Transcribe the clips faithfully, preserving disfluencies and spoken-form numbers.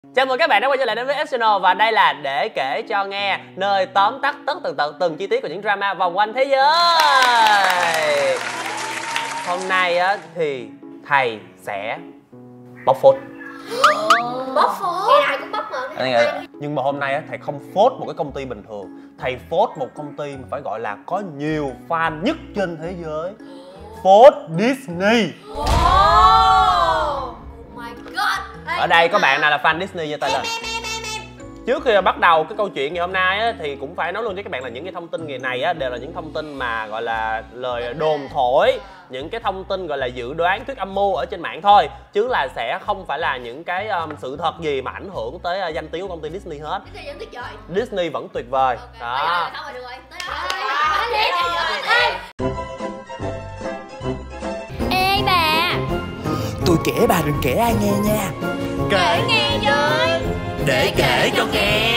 Chào mừng các bạn đã quay trở lại đến với F-Channel và đây là Để Kể Cho Nghe, nơi tóm tắt tất tần tật từng chi tiết của những drama vòng quanh thế giới. Hôm nay á thì thầy sẽ bóc phốt. Bóc phốt? Ngày nào cũng bóc mà. Nhưng mà hôm nay á thầy không phốt một cái công ty bình thường, thầy phốt một công ty mà phải gọi là có nhiều fan nhất trên thế giới. Phốt Disney. Oh my god. Ở đây có bạn nào là fan Disney giơ tay lên. Trước khi bắt đầu cái câu chuyện ngày hôm nay á, thì cũng phải nói luôn với các bạn là những cái thông tin ngày này á, đều là những thông tin mà gọi là lời đồn thổi, những cái thông tin gọi là dự đoán, thuyết âm mưu ở trên mạng thôi, chứ là sẽ không phải là những cái um, sự thật gì mà ảnh hưởng tới uh, danh tiếng của công ty Disney hết. Disney vẫn tuyệt vời. Disney vẫn tuyệt vời. Okay. Đó. Xong rồi, được rồi. Tới Ê bà, tôi kể bà đừng kể ai nghe nha. kể nghe với. Để kể cho nghe.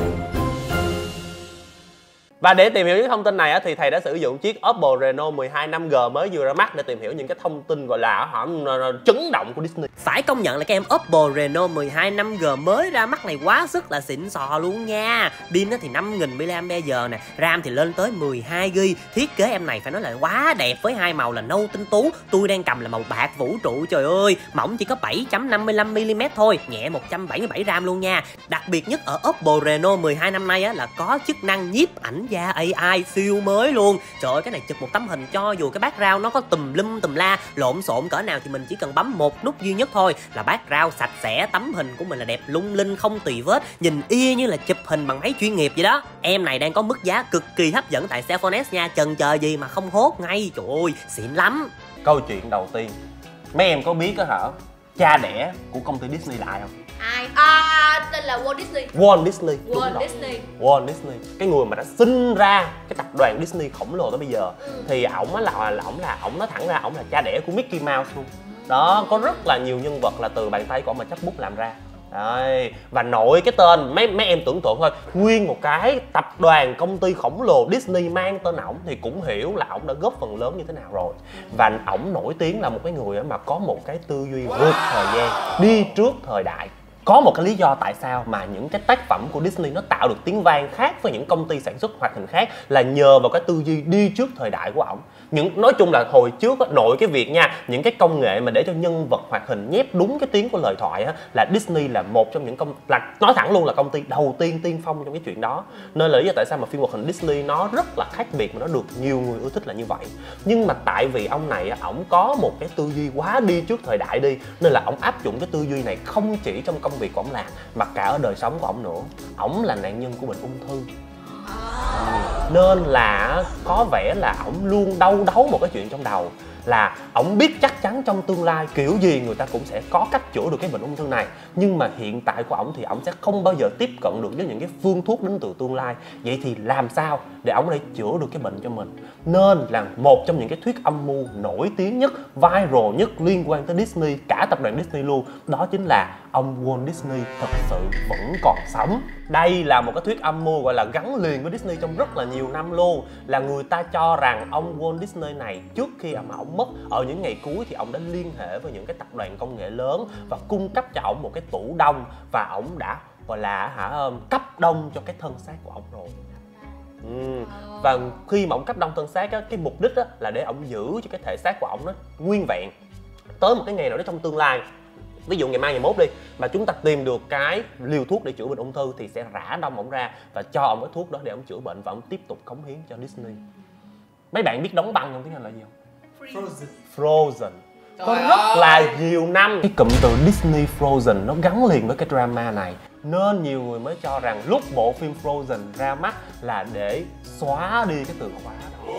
Và để tìm hiểu những thông tin này á, thì thầy đã sử dụng chiếc Oppo Reno mười hai năm G mới vừa ra mắt để tìm hiểu những cái thông tin gọi là hả, chấn động của Disney. Phải công nhận là cái em Oppo Reno mười hai năm G mới ra mắt này quá sức là xịn sò luôn nha. Pin thì năm nghìn mi-li-am-pe-giờ nè, RAM thì lên tới mười hai gi-ga-bai. Thiết kế em này phải nói là quá đẹp với hai màu là nâu tinh tú. Tôi đang cầm là màu bạc vũ trụ, trời ơi. Mỏng chỉ có bảy phẩy năm mươi lăm mi-li-mét thôi, nhẹ một trăm bảy mươi bảy RAM luôn nha. Đặc biệt nhất ở Oppo Reno mười hai năm nay á là có chức năng nhiếp ảnh da a i siêu mới luôn. Trời ơi, cái này chụp một tấm hình cho dù cái background nó có tùm lum tùm la, lộn xộn cỡ nào thì mình chỉ cần bấm một nút duy nhất thôi là background sạch sẽ, tấm hình của mình là đẹp lung linh không tì vết, nhìn y như là chụp hình bằng máy chuyên nghiệp vậy đó. Em này đang có mức giá cực kỳ hấp dẫn tại Cellphone S nha, chần chờ gì mà không hốt ngay. Trời ơi, xịn lắm. Câu chuyện đầu tiên, mấy em có biết á hả, cha đẻ của công ty Disney là ai không? Ai? À, tên là Walt Disney. Walt Disney. Walt Disney. Walt Disney, cái người mà đã sinh ra cái tập đoàn Disney khổng lồ tới bây giờ. Ừ. Thì ổng á là là ổng là ổng nói thẳng ra ổng là cha đẻ của Mickey Mouse luôn. Đó, có rất là nhiều nhân vật là từ bàn tay của ổng mà chấp bút làm ra. Đấy, và nội cái tên mấy mấy em tưởng tượng thôi, nguyên một cái tập đoàn công ty khổng lồ Disney mang tên ổng thì cũng hiểu là ổng đã góp phần lớn như thế nào rồi. Và ổng nổi tiếng là một cái người mà có một cái tư duy vượt thời gian, đi trước thời đại. Có một cái lý do tại sao mà những cái tác phẩm của Disney nó tạo được tiếng vang khác với những công ty sản xuất hoạt hình khác là nhờ vào cái tư duy đi trước thời đại của ổng. Những nói chung là hồi trước á, nội cái việc nha, những cái công nghệ mà để cho nhân vật hoạt hình nhép đúng cái tiếng của lời thoại á, là Disney là một trong những công là nói thẳng luôn là công ty đầu tiên tiên phong trong cái chuyện đó. Nên là lý do tại sao mà phim hoạt hình Disney nó rất là khác biệt mà nó được nhiều người ưa thích là như vậy. Nhưng mà tại vì ông này á, ổng có một cái tư duy quá đi trước thời đại đi, nên là ổng áp dụng cái tư duy này không chỉ trong công việc của ổng làm mà cả ở đời sống của ổng nữa. Ổng là nạn nhân của bệnh ung thư. Nên là có vẻ là ổng luôn đau đáu một cái chuyện trong đầu là ổng biết chắc chắn trong tương lai kiểu gì người ta cũng sẽ có cách chữa được cái bệnh ung thư này. Nhưng mà hiện tại của ổng thì ổng sẽ không bao giờ tiếp cận được với những cái phương thuốc đến từ tương lai. Vậy thì làm sao để ổng có thể chữa được cái bệnh cho mình? Nên là một trong những cái thuyết âm mưu nổi tiếng nhất, viral nhất liên quan tới Disney, cả tập đoàn Disney luôn, đó chính là ông Walt Disney thật sự vẫn còn sống. Đây là một cái thuyết âm mưu gọi là gắn liền với Disney trong rất là nhiều năm luôn. Là người ta cho rằng ông Walt Disney này trước khi mà ông mất, ở những ngày cuối thì ông đã liên hệ với những cái tập đoàn công nghệ lớn và cung cấp cho ông một cái tủ đông, và ông đã gọi là hả cấp đông cho cái thân xác của ông rồi. Ừ. Và khi mà ông cấp đông thân xác á, cái mục đích á, là để ông giữ cho cái thể xác của ông nó nguyên vẹn tới một cái ngày nào đó trong tương lai. Ví dụ ngày mai ngày mốt đi mà chúng ta tìm được cái liều thuốc để chữa bệnh ung thư thì sẽ rã đông ông ra và cho ông cái thuốc đó để ông chữa bệnh và ông tiếp tục cống hiến cho Disney. Mấy bạn biết đóng băng trong tiếng Anh là gì không? Frozen. Frozen. Có rất là nhiều năm cái cụm từ Disney Frozen nó gắn liền với cái drama này, nên nhiều người mới cho rằng lúc bộ phim Frozen ra mắt là để xóa đi cái từ khóa đó.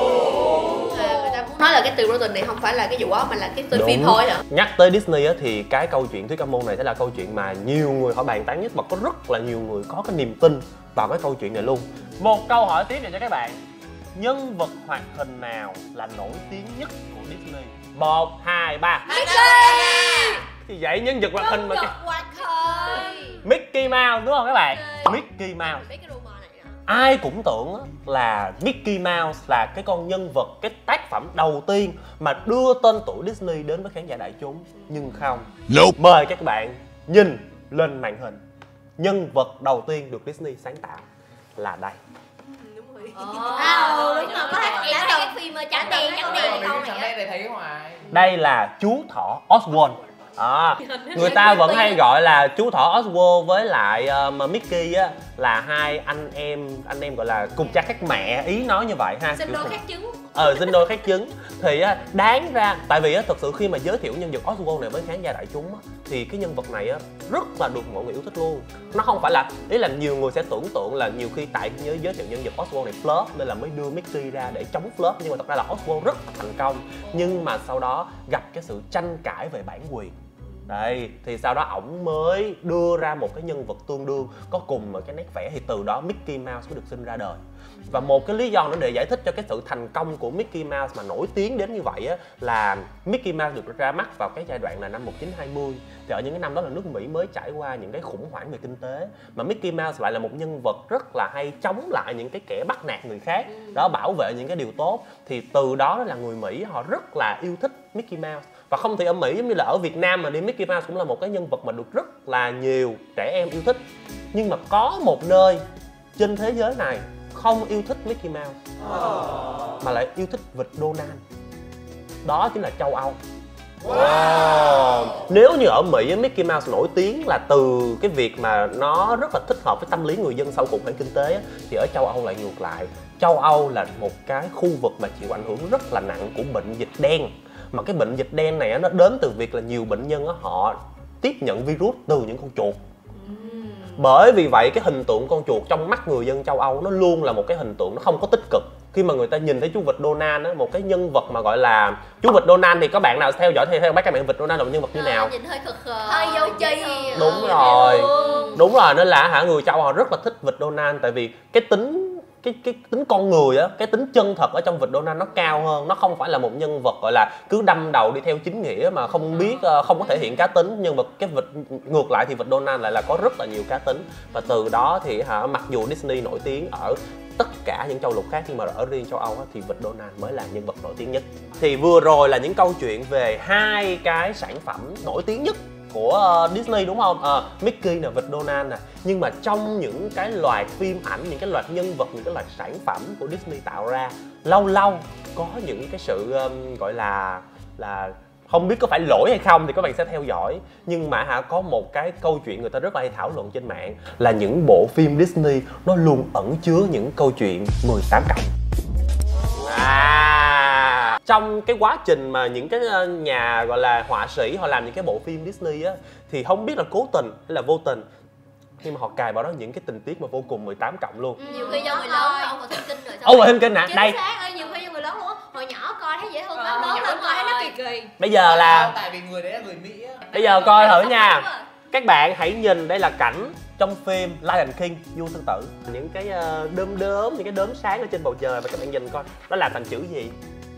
À, người ta muốn nói là cái từ Frozen này không phải là cái vụ đó mà là cái tên Đúng. phim thôi hả? Nhắc tới Disney á, thì cái câu chuyện thuyết âm mưu này sẽ là câu chuyện mà nhiều người họ bàn tán nhất, và có rất là nhiều người có cái niềm tin vào cái câu chuyện này luôn. Một câu hỏi tiếp này cho các bạn: nhân vật hoạt hình nào là nổi tiếng nhất của Disney? Một, hai, ba. Mickey! Thì vậy nhân vật hoạt hình mà Nhân vật hoạt hình Mickey Mouse đúng không các bạn? Mickey Mouse. Biết cái rumor này nè. Ai cũng tưởng là Mickey Mouse là cái con nhân vật, cái tác phẩm đầu tiên mà đưa tên tuổi Disney đến với khán giả đại chúng. Nhưng không. Nope. Mời các bạn nhìn lên màn hình. Nhân vật đầu tiên được Disney sáng tạo là đây. À, ừ, đúng rồi, có thể đã từng cái phim trắng đen trắng đen câu này thấy hoài. Đây là chú thỏ Oswald. À, người ta vẫn hay gọi là chú thỏ Oswald với lại uh, Mickey á là hai anh em anh em gọi là cùng cha khác mẹ, ý nói như vậy ha. Sinh đôi khác trứng. Ờ, sinh đôi khác trứng. Thì á, đáng ra tại vì á, thật sự khi mà giới thiệu nhân vật Oswald này với khán giả đại chúng á, thì cái nhân vật này á rất là được mọi người yêu thích luôn. Nó không phải là, ý là nhiều người sẽ tưởng tượng là nhiều khi tại nhớ giới thiệu nhân vật Oswald này flop nên là mới đưa Mickey ra để chống flop, nhưng mà thật ra là Oswald rất là thành công. Nhưng mà sau đó gặp cái sự tranh cãi về bản quyền. Đây, thì sau đó ổng mới đưa ra một cái nhân vật tương đương có cùng một cái nét vẽ, thì từ đó Mickey Mouse mới được sinh ra đời. Và một cái lý do nữa để giải thích cho cái sự thành công của Mickey Mouse mà nổi tiếng đến như vậy á, là Mickey Mouse được ra mắt vào cái giai đoạn là năm một nghìn chín trăm hai mươi. Thì ở những cái năm đó là nước Mỹ mới trải qua những cái khủng hoảng về kinh tế, mà Mickey Mouse lại là một nhân vật rất là hay chống lại những cái kẻ bắt nạt người khác, đó, bảo vệ những cái điều tốt. Thì từ đó là người Mỹ họ rất là yêu thích Mickey Mouse. Và không thì ở Mỹ giống như là ở Việt Nam mà đi, Mickey Mouse cũng là một cái nhân vật mà được rất là nhiều trẻ em yêu thích. Nhưng mà có một nơi trên thế giới này không yêu thích Mickey Mouse oh. mà lại yêu thích vịt Donald. Đó chính là châu Âu. Wow. Nếu như ở Mỹ, Mickey Mouse nổi tiếng là từ cái việc mà nó rất là thích hợp với tâm lý người dân sau khủng hoảng kinh tế, thì ở châu Âu lại ngược lại. Châu Âu là một cái khu vực mà chịu ảnh hưởng rất là nặng của bệnh dịch đen. Mà cái bệnh dịch đen này nó đến từ việc là nhiều bệnh nhân họ tiếp nhận virus từ những con chuột. Bởi vì vậy cái hình tượng con chuột trong mắt người dân châu Âu nó luôn là một cái hình tượng nó không có tích cực. Khi mà người ta nhìn thấy chú vịt Donald á, một cái nhân vật mà gọi là chú vịt Donald, thì có bạn nào theo dõi thì theo bác các bạn vịt Donald là một nhân vật như nào? À, nhìn hơi khờ khờ, hơi dâu chi. Đúng ừ, rồi, đúng rồi, nên là hả người châu họ rất là thích vịt Donald, tại vì cái tính cái cái tính con người á, cái tính chân thật ở trong vịt Donald nó cao hơn. Nó không phải là một nhân vật gọi là cứ đâm đầu đi theo chính nghĩa mà không biết, không có thể hiện cá tính. Nhân vật cái vịt ngược lại thì vịt Donald lại là có rất là nhiều cá tính. Và từ đó thì hả, mặc dù Disney nổi tiếng ở tất cả những châu lục khác, nhưng mà ở riêng châu Âu á, thì vịt Donald mới là nhân vật nổi tiếng nhất. Thì vừa rồi là những câu chuyện về hai cái sản phẩm nổi tiếng nhất của uh, Disney, đúng không? Uh, Mickey nè, vịt Donald nè. Nhưng mà trong những cái loạt phim ảnh, những cái loạt nhân vật, những cái loạt sản phẩm của Disney tạo ra, lâu lâu có những cái sự um, gọi là là không biết có phải lỗi hay không thì các bạn sẽ theo dõi. Nhưng mà hả, có một cái câu chuyện người ta rất là hay thảo luận trên mạng là những bộ phim Disney nó luôn ẩn chứa những câu chuyện mười tám cộng. À, trong cái quá trình mà những cái nhà gọi là họa sĩ họ làm những cái bộ phim Disney á, thì không biết là cố tình hay là vô tình, khi mà họ cài vào đó những cái tình tiết mà vô cùng mười tám cộng luôn. Ừ, nhiều khi do người lớn ông mà thần kinh rồi. Ông mà thần kinh hả? Đây. Xác ơi, nhiều khi do người lớn luôn á. Hồi nhỏ coi thấy dễ thương lắm, lớn lên coi thấy nó kỳ kỳ. Bây giờ là tại vì người đấy là người Mỹ á. Bây giờ coi thử nha. Các bạn hãy nhìn, đây là cảnh trong phim Lion King, vua sư tử. Những cái đốm đốm, những cái đốm sáng ở trên bầu trời, và các bạn nhìn coi nó làm thành chữ gì?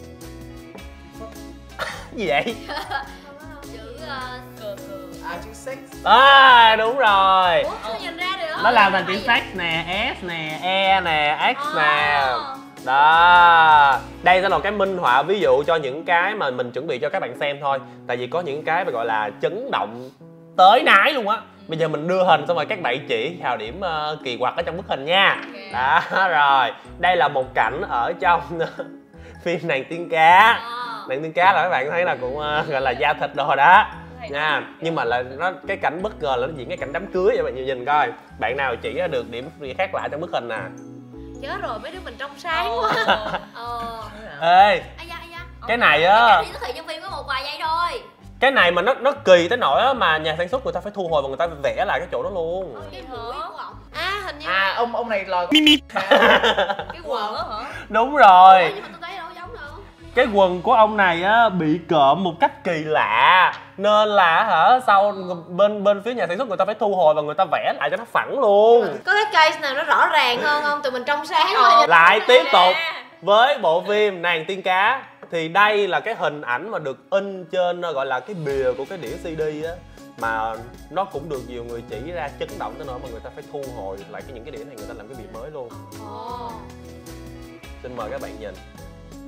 Gì vậy? Chữ cờ cờ. À, chữ sex. À, đúng rồi. Ủa, sao nhìn ra được? Nó làm thành chữ sex nè, S nè, E nè, X nè. Đó. Đây sẽ là một cái minh họa ví dụ cho những cái mà mình chuẩn bị cho các bạn xem thôi. Tại vì có những cái mà gọi là chấn động tới nái luôn á. Bây giờ mình đưa hình xong rồi các bạn chỉ vào điểm uh, kỳ quặc ở trong bức hình nha. Đó, rồi. Đây là một cảnh ở trong phim Nàng Tiên Cá. Nàng Tiên Cá là các bạn thấy là cũng uh, gọi là da thịt đồ đó nha. Nhưng mà là nó cái cảnh bất ngờ là nó diễn cái cảnh đám cưới, vậy bạn nhìn nhìn coi. Bạn nào chỉ ra được điểm gì khác lạ trong bức hình nè? Chết rồi, mấy đứa mình trong sáng quá. Ờ. Ê, cái này á, chỉ xuất hiện trong phim có một vài giây thôi. Cái này mà nó nó kỳ tới nỗi á mà nhà sản xuất người ta phải thu hồi và người ta vẽ lại cái chỗ đó luôn. Cái mũi của ổng. À, hình như À, ông ông này là cái quần á hả? Đúng rồi. Nhưng mà tôi thấy đâu giống đâu. Cái quần của ông này á bị cộm một cách kỳ lạ, nên là hả sau bên bên phía nhà sản xuất người ta phải thu hồi và người ta vẽ lại cho nó phẳng luôn. Có cái case nào nó rõ ràng hơn không? Tụi mình trong sáng thôi. Lại tiếp tục với bộ phim Nàng Tiên Cá. Thì đây là cái hình ảnh mà được in trên gọi là cái bìa của cái đĩa xê đê á, mà nó cũng được nhiều người chỉ ra chấn động tới nỗi mà người ta phải thu hồi lại cái những cái đĩa này, người ta làm cái bìa mới luôn. Oh. Xin mời các bạn nhìn.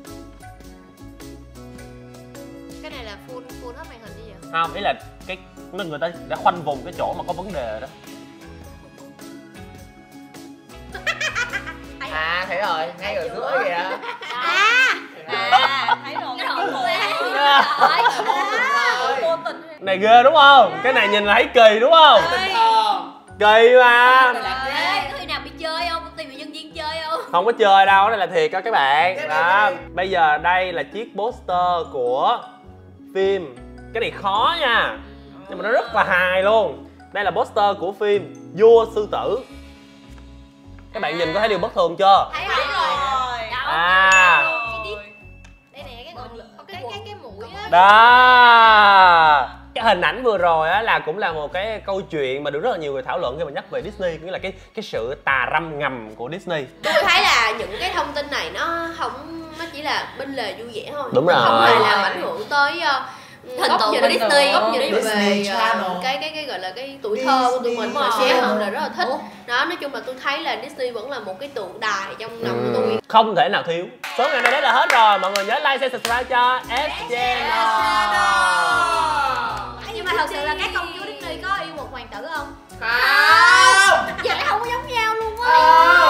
Cái này là full full hết màn hình như vậy? Không, ý là cái nên người ta đã khoanh vùng cái chỗ mà có vấn đề đó. À thấy rồi, ngay ở giữa kìa. À, À, thấy rồi. cái hồn của Vô tình. Này ghê đúng không? Cái này nhìn là thấy kỳ đúng không? Kỳ mà. Ê, có khi nào bị chơi không? Công ty bị nhân viên chơi không? Không có chơi đâu, đây là thiệt đó các bạn. Đó, bây giờ đây là chiếc poster của phim. Cái này khó nha, nhưng mà nó rất là hài luôn. Đây là poster của phim Vua Sư Tử. Các bạn nhìn có thấy điều bất thường chưa? Thấy rồi. Đâu? À. Đây nè, cái còn cái cái cái mũi á. Đó. Cái hình ảnh vừa rồi á là cũng là một cái câu chuyện mà được rất là nhiều người thảo luận khi mà nhắc về Disney, nghĩa là cái cái sự tà râm ngầm của Disney. Tôi thấy là những cái thông tin này nó không, nó chỉ là bên lề vui vẻ thôi. Đúng rồi. Không hề làm ảnh hưởng tới uh, Thần tượng nhìn của Disney, Disney. góc nhìn Disney về Channel. uh, cái cái cái gọi là cái tuổi thơ của tụi mình mà Disney. share họ là rất là thích. Đó, nói chung là tôi thấy là Disney vẫn là một cái tượng đài trong lòng của tôi. Không thể nào thiếu. Số ngày này đấy là hết rồi. Mọi người nhớ like, share, subscribe cho S Channel. Nhưng mà thật sự là các công chúa Disney có yêu một hoàng tử không? Không. Giờ lại không có giống nhau luôn á. Không.